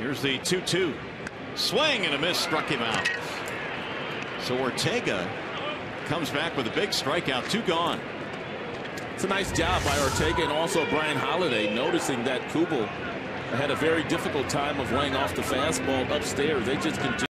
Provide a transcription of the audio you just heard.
Here's the 2-2. Swing and a miss, struck him out. So Ortega comes back with a big strikeout. 2 gone. It's a nice job by Ortega and also Brian Holiday, noticing that Kubel had a very difficult time of laying off the fastball upstairs. They just continue.